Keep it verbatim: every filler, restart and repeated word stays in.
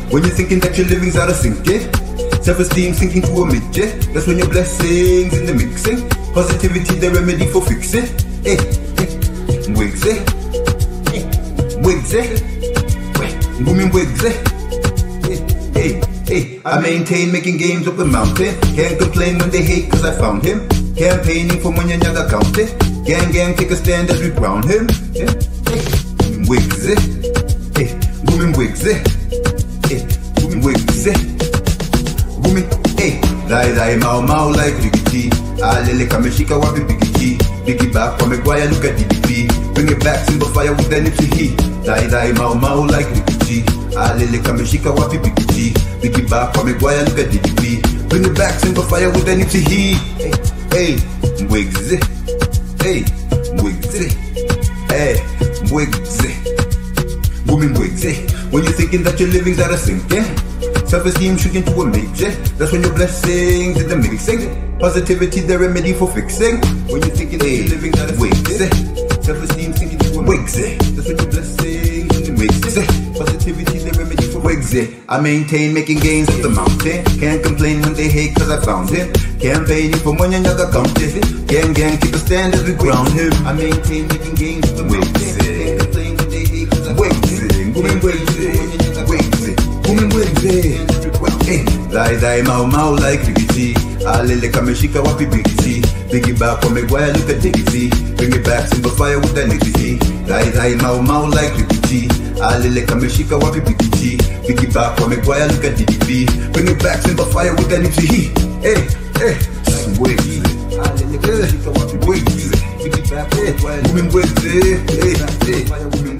When you're thinking that your living's out of sync, yeah? Self-esteem sinking to a mid, yeah? That's when your blessings in the mixing. Positivity, the remedy for fixing. Hey, hey, Mbwegze, hey, Mbwegze, Mbwegze, hey, hey, hey. I maintain making games up the mountain. Can't complain when they hate cause I found him. Campaigning for Munyanyaga County. Gang gang take a stand as we crown him. Yeah, hey, Mbwegze, hey, Mbwegze, hey, Mbwegze, hey, lie lie mau mau like Riggy. Alele kameshika wapi biggie. Biggie back from Mbwegze, look at D D P. Bring it back, Simbafaya with the nipsey heat. Die die mau mau like Riggy. Alele kameshika wapi biggie. Biggie back from Mbwegze, look at D D P. Bring it back, Simbafaya with the nipsey heat. Hey, hey, Mbwegze, hey, Mbwegze, hey, Mbwegze, Mbwegze. When you're thinking that your living's out of sync, yeah? Self-esteem shrinking to a major. That's when your blessings in the mixing. Positivity, the remedy for fixing. When you're thinking that your living's out of sync, self-esteem sinking to a major. That's when your blessings in the mixing. Positivity, the remedy for Mbwegze. I maintain making gains up the mountain. Can't complain when they hate cause I found him. Campaigning for Munyanyaga County. Gang gang keep a stand as we ground him. I maintain making gains up the mountain. Can't complain when they hate cause I found him. Mbwegze, Mbwegze, Mbwegze. Hey, lie lie mau mau like Riggy. Alele kameshika wapi biggie. Biggie back from Mbwegze, look at D D P. Bring it back, Simbafaya with that nigga. Lie lie mau mau like Riggy. Alele kameshika wapi biggie. Biggie back from Mbwegze, look at D D P. Bring it back, Simbafaya with that nigga. Hey, hey, Mbwegze, Alele kameshika wapi biggie. Biggie back from Mbwegze, hey, hey.